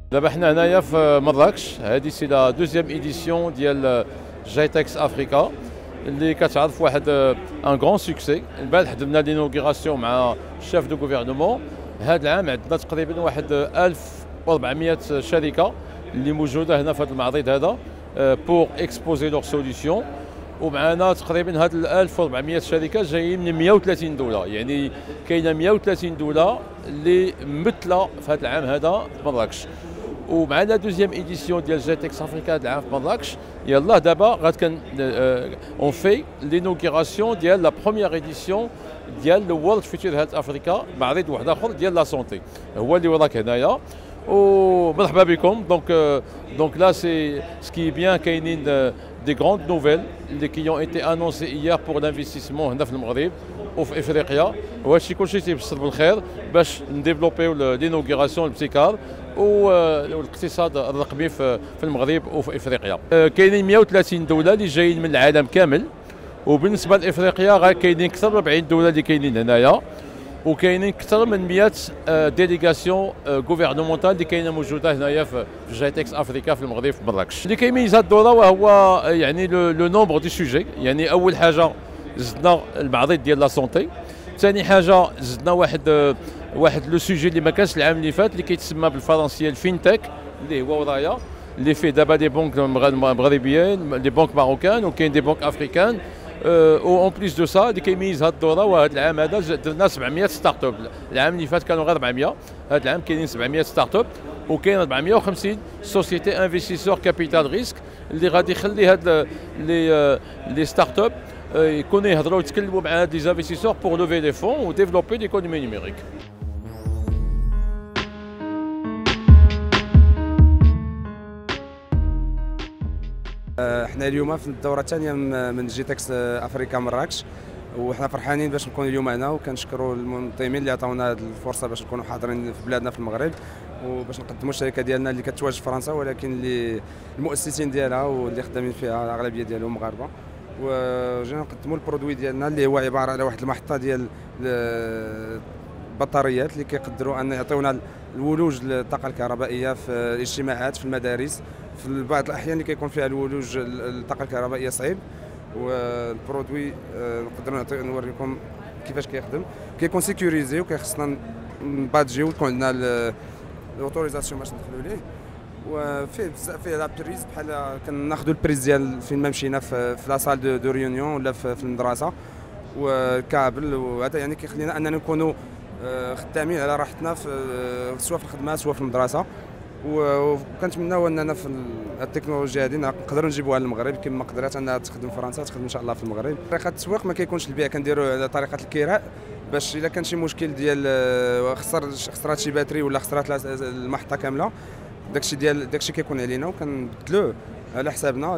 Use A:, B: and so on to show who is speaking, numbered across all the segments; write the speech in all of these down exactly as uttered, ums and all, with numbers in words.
A: دابا حنا هنايا في مراكش، هذه سي لا دوزيام ايديسيون ديال جايتكس افريكا اللي كتعرف واحد ان غران سوكسي. البارح درنا لينوغيراسيون مع الشيف دو غوفرنمون. هذا العام عندنا تقريبا واحد ألف وأربعمائة شركه اللي موجوده هنا في هذا المعرض هذا بور اكسبوزي لور سوليسيون. ومعنا تقريبا هاد ال ألف وأربعمائة شركه جايين من مئة وثلاثين دوله، يعني كاينه مئة وثلاثين دوله اللي ممثله في هذا العام هذا في مراكش. ومعنا دوزيام ايديسيون ديال جايتكس افريكا هذا العام في مراكش. يلاه دابا غاد كان اون في لينوغيراسيون ديال لا بروميير ايديسيون ديال لو وورلد فيوتشر هيلث افريكا، معرض واحد اخر ديال لا سونتي هو اللي وراك هنايا. ومرحبا بكم. دونك دونك لا سي سكي بيان كاينين دي غروند نوفيل اللي كي اون ايتي انونسي ايير بور لانفستيسمون هنا في المغرب وفي افريقيا، وهادشي كلشي تيبشر بالخير باش نديفلوبيو لينوغيراسيون الابتكار والاقتصاد الرقمي في المغرب وفي افريقيا. كاينين مئة وثلاثين دوله اللي جايين من العالم كامل، وبالنسبه لافريقيا غا كاينين اكثر من أربعين دوله اللي كاينين هنايا، وكاينين اكثر من مئة ديليغاسيون غوفرنمونتال اللي كاينه موجوده هنايا في جايتكس افريكا في المغرب في مراكش. اللي كيميز هذه الدوره وهو يعني لو نومبر دي سوجي. يعني اول حاجه زدنا المعرض ديال لا سونتي، ثاني حاجه زدنا واحد واحد لو سوجي اللي ما كانش العام اللي فات اللي كيتسمى بالفرنسيه الفينتك، اللي هو ورايا اللي فيه دابا دي بنك مغربيين، دي بنك ماروكان، وكاين دي بنك افريكان. او اون بليس دو سا اللي كيميز هذه الدوره وهذا العام هذا درنا سبعمائة ستارت اب. العام اللي فات كانوا غير أربعمائة، هذا العام كاينين سبعمائة ستارت اب، وكاين أربعمائة وخمسين سوسيتي انفستيسور كابيتال ريسك اللي غادي يخلي هاد لي لي ستارت اب يكونوا يهضروا يتكلموا مع هاد لي انفستيسور بور لوفي دي فون وديفلوبي ليكونومي نيميريك.
B: احنا اليوم في الدوره الثانيه من جيتكس افريكا مراكش، وحنا فرحانين باش نكونوا اليوم هنا، وكنشكروا المنظمين اللي عطاونا هذه الفرصه باش نكونوا حاضرين في بلادنا في المغرب، وباش نقدموا الشركه ديالنا اللي كتواجد في فرنسا، ولكن اللي المؤسسين ديالها واللي خدامين فيها الاغلبيه ديالهم مغاربه. وجينا نقدموا البرودوي ديالنا اللي هو عباره على واحد المحطه ديال البطاريات اللي كيقدروا ان يعطيونا الولوج للطاقه الكهربائيه في الاجتماعات، في المدارس، في بعض الاحيان اللي كيكون فيها الولوج الطاقه الكهربائيه صعيب. والبرودوي نقدروا نوريكم كيفاش كيخدم. كيكون سيكوريزي وكيخصنا نبادجيو ويكون عندنا الاوتوريزاسيون باش ندخلوا ليه، وفيه بزاف فيه لابريز بحال كناخذوا البريز ديال فين ما مشينا في لا سال دو ريونيون ولا في المدرسه، والكابل. وهذا يعني كيخلينا اننا نكونوا خدامين على راحتنا سواء في الخدمه سواء في المدرسه. وكنتمناو اننا في التكنولوجيا هذه نقدروا نجيبوها للمغرب كما قدرات انها تخدم في فرنسا تخدم ان شاء الله في المغرب. طريقه التسويق ما كيكونش البيع، كنديروا على طريقه الكراء، باش الا كان شي مشكل ديال خسر خسرات شي باتري ولا خسرات المحطه كامله، داكشي ديال داكشي كيكون علينا وكنبدلوه على حسابنا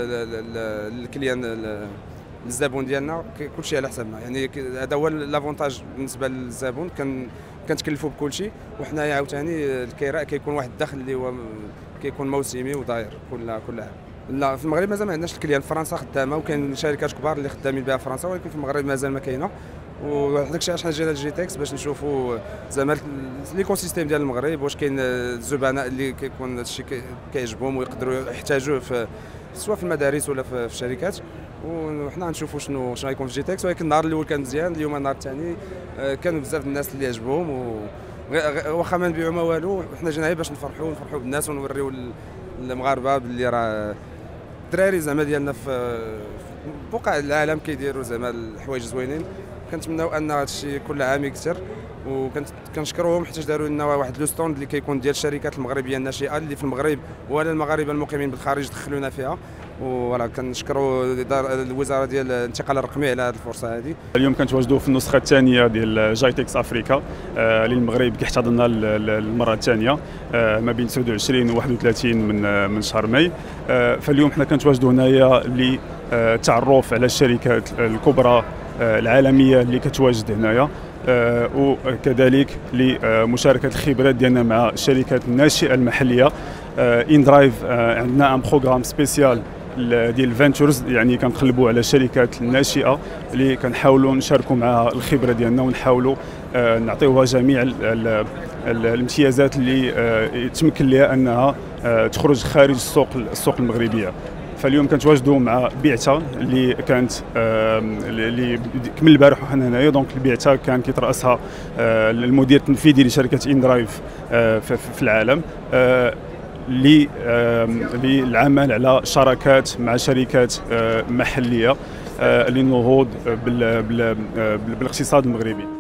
B: الكليان الزبون ديالنا، كلشي على حسابنا. يعني هذا هو لافونتاج بالنسبه للزبون، كان كنتكلفوا بكلشي، وحنايا عاوتاني الكراء كيكون واحد الدخل اللي هو كيكون موسمي وداير كل كل عام. لا في المغرب مازال ما عندناش الكليان. فرنسا خدامه وكاين شركات كبار اللي خدامين بها فرنسا، ولكن في المغرب مازال ما كاينه. وداك الشيء علاش حنا جينا لجيتكس باش نشوفوا زعما ليكو سيستيم ديال المغرب، واش كاين الزبناء اللي كيكون هذا الشيء كيعجبهم ويقدروا يحتاجوه في سواء في المدارس ولا في الشركات. وحنا غنشوفوا شنو شنو غيكون في جيتكس. ولكن النهار الاول كان مزيان، اليوم النهار الثاني كانوا بزاف الناس اللي عجبهم، واخا ما نبيعوا ما والو، حنا جينا باش نفرحوا ونفرحوا بالناس ونوريو المغاربه باللي راه الدراري زعما ديالنا في بقاع العالم كيديروا زعما الحوايج زوينين. كنتمناو ان هذا الشيء كل عام يكثر، وكنشكروهم حيت داروا لنا واحد لو ستوند اللي كيكون ديال الشركات المغربيه الناشئه اللي في المغرب ولا المغاربه المقيمين بالخارج دخلونا فيها. وفوالا كنشكروا الوزاره ديال الانتقال الرقمي على هذه الفرصه هذه.
C: اليوم كنتواجدوا في النسخه الثانيه ديال جايتكس افريكا اللي المغرب كيحتضنها للمره الثانيه ما بين تسعة وعشرين و واحد وثلاثين من من شهر ماي. فاليوم حنا كنتواجدوا هنايا للتعرف على الشركات الكبرى العالميه اللي كتواجد هنايا، وكذلك لمشاركه الخبرات ديالنا مع الشركات الناشئه المحليه. ان درايف عندنا ان بروغرام سبيسيال ديال الفينتشرز، يعني كنقلبوا على شركات ناشئه اللي كنحاولوا نشاركوا معها الخبره ديالنا ونحاولوا نعطيوها جميع الامتيازات اللي يتمكن لها انها تخرج خارج السوق السوق المغربيه. فاليوم كنتواجدوا مع بعثه اللي كانت اللي كمل البارح وحنا هنايا. دونك البعثه كان كيتراسها المدير التنفيذي لشركه اندرايف في العالم، للعمل على شراكات مع شركات محليه للنهوض بالاقتصاد المغربي.